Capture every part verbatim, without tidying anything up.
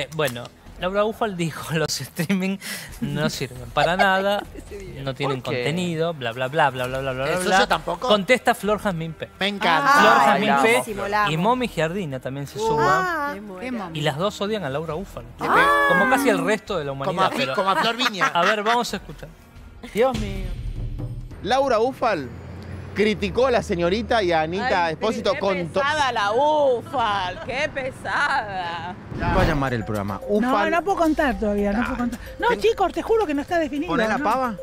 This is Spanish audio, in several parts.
Eh, bueno, Laura Ufal dijo, los streaming no sirven para nada, no tienen contenido, bla, bla, bla, bla, bla, bla, bla, ¿Eso bla. yo tampoco? Contesta Flor Jazmín P. Me encanta. Flor Ah, Jazmín la P amo, la y amo. Momi Giardina también se suma. Ah, qué mami. Y las dos odian a Laura Ufal. Ah. Como casi el resto de la Como humanidad. a, Fi- pero- como a Flor Viña. A ver, vamos a escuchar. Dios mío. Laura Ufal criticó a la señorita y a Anita Ay, Espósito qué con... to- pesada la Ufal, qué pesada. Va a llamar el programa. No, Ufal. no puedo contar todavía, no puedo contar. No, Ten- chicos, te juro que no está definido. ¿Poné la ¿no? pava?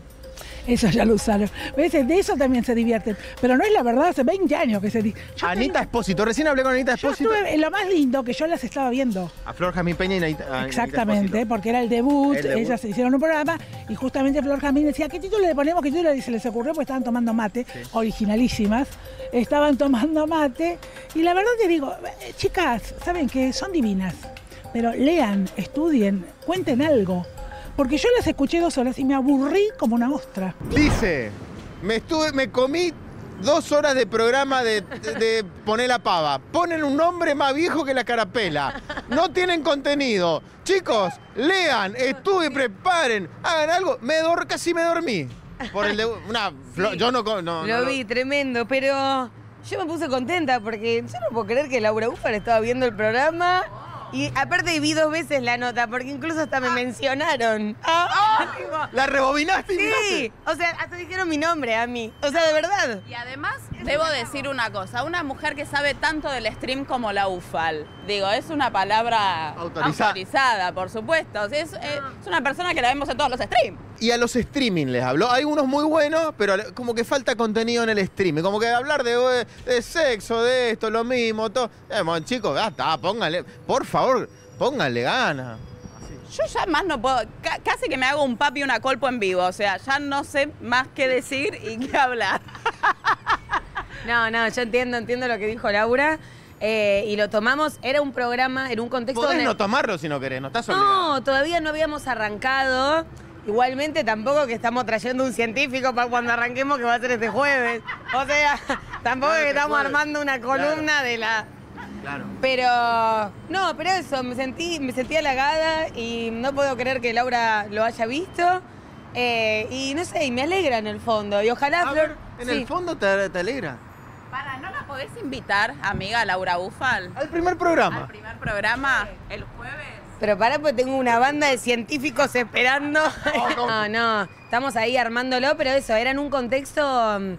Eso ya lo usaron. ¿Ves? De eso también se divierten. Pero no es la verdad, hace veinte años que se dice. Anita Espósito. Recién hablé con Anita Yo Espósito. estuve en lo más lindo que yo las estaba viendo. A Flor Jazmín Peña y Anita, a Anita Exactamente, Espósito. porque era el debut, El debut. ellas se hicieron un programa y justamente Flor Jazmín decía, ¿qué título le ponemos? ¿Qué título? Y se les ocurrió porque estaban tomando mate, Sí. originalísimas, estaban tomando mate y la verdad te digo, eh, chicas, saben que son divinas, pero lean, estudien, cuenten algo, porque yo las escuché dos horas y me aburrí como una ostra. Dice, me estuve, me comí dos horas de programa de, de, de Poner la pava. Ponen un nombre más viejo que la carapela. No tienen contenido. Chicos, lean, estudien, preparen, hagan algo. Me dor, casi me dormí. Por el de una Flo- yo no, co- no Lo no, vi, tremendo, pero yo me puse contenta porque yo no puedo creer que Laura Ufal estaba viendo el programa y aparte vi dos veces la nota porque incluso hasta me mencionaron. Ah, digo, La rebobinaste y sí, miraste. o sea, hasta dijeron mi nombre a mí, o sea, de verdad. Y además, debo decir una cosa, una mujer que sabe tanto del stream como la Ufal. Digo, es una palabra Autorizada. autorizada, por supuesto. O sea, es, es una persona que la vemos en todos los streams. Y a los streaming les habló. Hay unos muy buenos, pero como que falta contenido en el streaming. Como que hablar de, de sexo, de esto, lo mismo, todo. Eh, bueno, chicos, ya está, pónganle, por favor, pónganle ganas. Yo ya más no puedo, ca- casi que me hago un papi y una colpo en vivo. O sea, ya no sé más qué decir y qué hablar. No, no, yo entiendo, entiendo lo que dijo Laura eh, y lo tomamos, era un programa, en un contexto Podés donde... no tomarlo si no querés, no estás obligado. No, todavía no habíamos arrancado. Igualmente tampoco que estamos trayendo un científico para cuando arranquemos que va a ser este jueves. O sea, tampoco Claro que que estamos jueves. armando una columna Claro. de la... Claro. Pero, no, pero eso, me sentí, me sentí halagada y no puedo creer que Laura lo haya visto. Eh, y no sé, y me alegra en el fondo. Y ojalá, A Flor... ver, en sí. el fondo te, te alegra. Para, ¿no la podés invitar, amiga Laura Ufal, Al primer al programa. primer programa el jueves? Pero pará, pues tengo una banda de científicos esperando. No, no, estamos ahí armándolo, pero eso, era en un contexto... mm,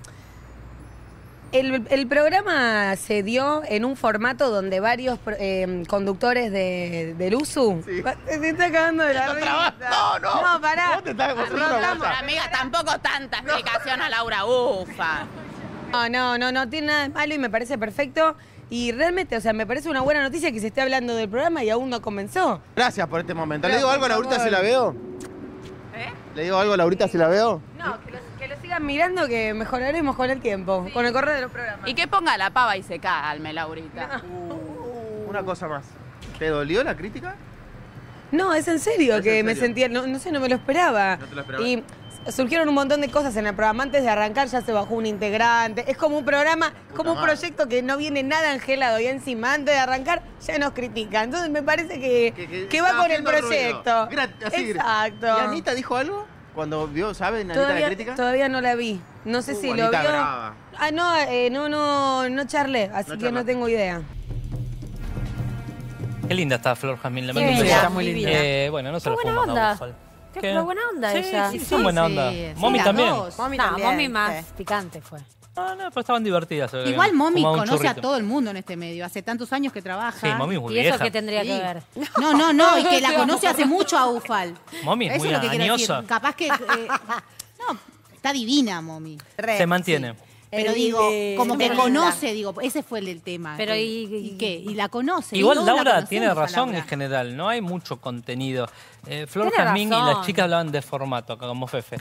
El, el programa se dio en un formato donde varios pro- eh, conductores de, del U S U... Sí. Se está cagando de la Está risa. trabado. No, no. No, pará. Vos te estás- vos sos una Arrancamos. guasa. Amiga, tampoco tanta explicación a Laura Ufal. No, no, no, no tiene nada de malo y me parece perfecto. Y realmente, o sea, me parece una buena noticia que se esté hablando del programa y aún no comenzó. Gracias por este momento. Pero, ¿Le digo algo a por Laurita favor. si la veo? ¿Eh? ¿Le digo algo a Laurita si la veo? No, que lo, que lo sigan mirando que mejoraremos con el tiempo, con el correr de los programas. Y que ponga la pava y se calme, Laurita. Una cosa más. ¿Te dolió la crítica? No, es en serio ¿Es que en me serio? sentía, no, no sé, no me lo esperaba. ¿No te lo esperabas? Y surgieron un montón de cosas en el programa. Antes de arrancar ya se bajó un integrante. Es como un programa, como un madre. proyecto que no viene nada angelado. Y encima, antes de arrancar, ya nos critican. Entonces me parece que, Que- que que va estaba con el haciendo ruido. proyecto. Gra- así, Exacto. ¿Y Anita dijo algo? Cuando vio, ¿sabe, Anita, la Todavía, crítica? todavía no la vi. No sé Uh, si lo Anita vio. brava. Ah, no, eh, no, no, no charlé, así No que no charlaste. tengo idea. Qué linda está Flor Jazmín. Le Qué mando un beso. linda, está muy linda. Eh, bueno, no se Qué la buena fuman a onda. Ufal. Qué, ¿Qué? pero buena onda Sí, ella. sí, son buena onda. Momi las también. dos. Momi no, también, Momi más sí. picante fue. No, no, pero estaban divertidas. se ve. Igual Momi Fumaban un conoce a churrito. todo el mundo en este medio. Hace tantos años que trabaja. Sí, Momi es muy ¿Y eso vieja. qué tendría Sí. que ver? No, no, no. Y que la conoce hace mucho a Ufal. Momi es Eso muy es lo que quiero añosa. decir. Capaz que... eh, no, está divina, Momi. Re, Se mantiene. Pero Eh, digo, eh, como que linda. conoce, digo, ese fue el, el tema. Pero que- y- ¿Y qué? Y la conoce. Igual Todos la Laura conocemos tiene a razón Laura. en general, no hay mucho contenido. Eh, Flor Tiene Jazmín y razón. las chicas hablaban de formato, acá como Fefe.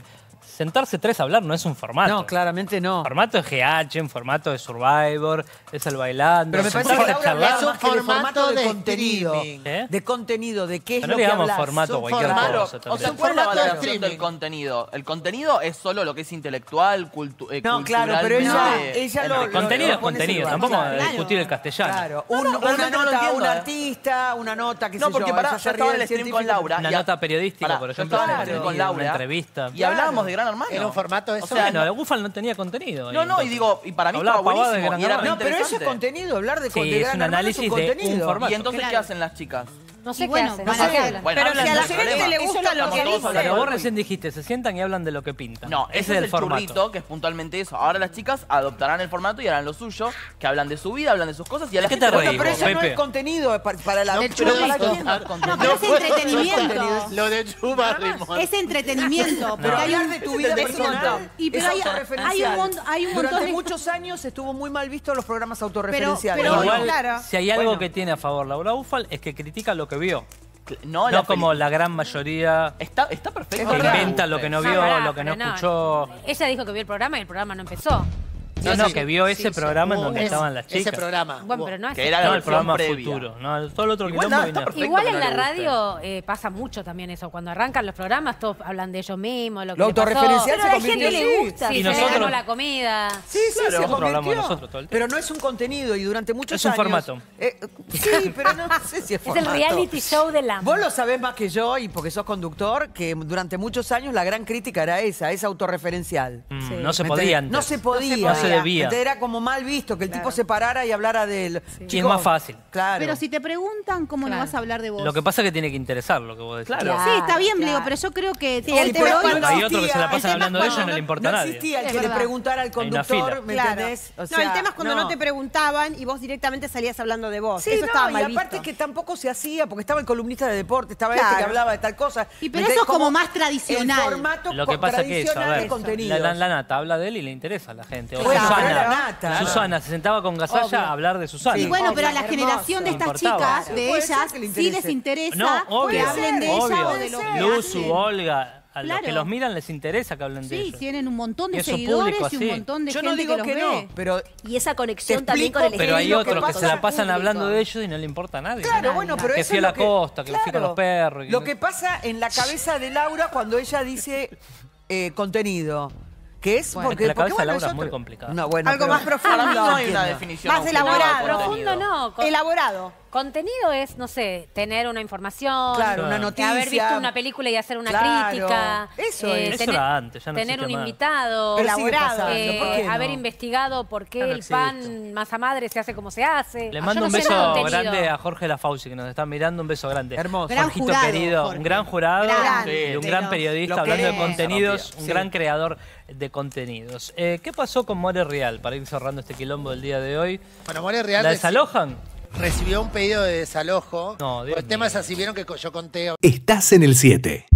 sentarse tres a hablar no es un formato. No, claramente no. Un formato de G H, un formato de Survivor, es el bailando. Pero me parece que sentarse a Laura charlar. habla más que de formato formato de, de contenido. streaming. ¿Eh? De contenido, de qué es Pero lo no que digamos hablas. formato, Es un cualquier formato. cosa. O sea, también. ¿cuál es la formato de valoración streaming. del contenido? El contenido es solo lo que es intelectual, cultu eh, No, claro, pero ella, culturalmente ella lo, lo- Contenido lo es pone contenido, ese tampoco lugar. vamos a discutir el castellano. Claro, un- No, no, una realmente no lo nota, entiendo, un eh. artista, una nota, qué sé No, porque yo. pará, ella yo se estaba ríe en el del stream con científico. Laura. Una y a- nota periodística, pará, por yo ejemplo, estaba en el claro. stream con una Laura. entrevista. Y hablábamos de Gran Hermano. Era un formato eso. O sea, Bueno, el Gufal no tenía contenido. ahí, No, no, y entonces. digo, y para mí Hablaba estaba pavada de buenísimo. Gran Y era Hermano. muy No, pero eso es interesante. contenido, hablar de Sí, contenido. es un análisis de un formato. ¿Y entonces qué Claro. hacen las chicas? No sé Y qué bueno, hacen. van No a sé. hablar. Bueno, Pero hablan si a de la su gente problema. le Eso gusta es lo como que todos dice. hablamos Pero vos del recién dijiste, se sientan y hablan de lo que pintan. No, ese ese es el el formato. churrito, que es puntualmente eso. Ahora las chicas adoptarán el formato y harán lo suyo, que hablan de su vida, hablan de sus cosas y a la ¿De qué gente te le reís, gusta. Pero eso no Pepe? es contenido es pa- para la... No pero puedo ¿para quién? contar No, contenido. pero es puedo entretenimiento. contar Lo de Chuba Rimón. Es entretenimiento, Pero porque hay hablar un, de tu vida es personal montón. Y pero es hay- autorreferencial. hay un mon- hay un montón Durante de- muchos años estuvo muy mal visto los programas autorreferenciales. pero- Igual, claro. si hay algo Bueno. que tiene a favor Laura Ufal es que critica lo que vio. No, No la como peli- la gran mayoría Está, está perfecto. que verdad. inventa lo que no No, vio, pará, lo que no pero no. escuchó. Ella dijo que vio el programa y el programa no empezó. No, no, sí. que vio ese Sí, sí. programa en Hubo donde ese- estaban las Ese chicas. programa. Bueno, Hubo. pero no es Que era la No, el versión programa previa. futuro. No, todo el otro Igual quilombo nada, viene está perfecto. Igual que en no la le guste. radio eh, pasa mucho también eso. Cuando arrancan los programas, todos hablan de ellos mismos, lo que Lo le pasó. autorreferencial Pero se a la convirtió gente en- le sí, gusta. sí. Y Y nosotros nosotros- la comida. Sí, sí, Claro, se nosotros hablamos convirtió. nosotros todo el tiempo. Pero no es un contenido y durante muchos Es un años... formato. Eh, sí, pero no sé si es Es formato. el reality show de la... Vos lo sabés más que yo, y porque sos conductor, que durante muchos años la gran crítica era esa, es autorreferencial. Mm, Sí. No se ¿Me podía entendés? antes. No se podía. No se debía. Entonces era como mal visto que el tipo se parara y hablara de él. Y es más fácil. Claro. Pero si te preguntan, ¿cómo Claro. no vas a hablar de vos? Lo que pasa es que tiene que interesar lo que vos decís. Claro. Sí, está bien, Claro. Leo, pero yo creo que Sí, hoy el por tema hoy- cuando- Hay otros que se la el pasan tema hablando de cuando ellos y no le importa a no nadie. existía el Es que le verdad. preguntara al Hay una conductor, fila. ¿me Claro. entendés? O no, sea, el tema es cuando no. te preguntaban y vos directamente salías hablando de vos. Sí, eso no, estaba y mal aparte visto. que tampoco se hacía, porque estaba el columnista de deporte, estaba Claro. este que hablaba de tal cosa. Y ¿Me pero entendés? eso es como más tradicional. El formato Lo que co- pasa que eso, a tradicional ver, de contenidos. la, la- la Nata habla de él y le interesa a la gente. O Bueno, Susana, pero era Nata. Susana se sentaba con Gasalla Obvio. a hablar de Susana. Y bueno, pero a la Hermoso. generación de estas Importaba. chicas, Sí, de puede ser ellas, que le sí les interese. interesa No, que obvio, hablen de obvio. ella o de lo que Luzu, hacen. Olga, a los Claro. que los miran les interesa que hablen de Sí, ellos. tienen un montón Y de es su seguidores público y un así. montón de Yo gente no digo que, que, los ve. no, pero Y esa conexión Te también con el explico, Pero hay lo que otros que pasa se la al pasan público. hablando de ellos y no le importa a nadie. Claro, bueno, pero que eso fui a es la lo que, costa, que me fui con claro, los perros. y Lo no- que pasa en la cabeza de Laura cuando ella dice eh, contenido, que es Bueno, porque, es que la porque, cabeza de bueno, Laura es es muy otro- complicada. No, bueno, Algo pero- más profundo. Para mí no hay una entiendo. definición Más objetiva de elaborado. contenido. Profundo no. con- Elaborado. Contenido es, no sé, tener una información. Claro, una eh, noticia. Haber visto una película y hacer una Claro, crítica. eso eh, es. Eso tener, era antes, ya no tener existe un más. invitado. Pero sigue elaborado, pasando, eh, ¿por qué no? haber investigado por qué Ya no el existe. pan masa madre se hace como se hace. Le Ah, mando yo un no sé de beso contenido. grande a Jorge Lafauci, que nos están mirando. Un beso grande. Hermoso. Gran Jorgito jurado, querido, Jorge. un gran jurado Grande. y un Sí. gran Lo- periodista lo hablando de queremos. contenidos, un Sí. gran creador de contenidos. Eh, ¿Qué pasó con More Real para ir cerrando este quilombo del día de hoy? Bueno, More Real ¿La reci- desalojan? recibió un pedido de desalojo. No, Dios el tema es mío. así, vieron que yo conté Estás en el siete.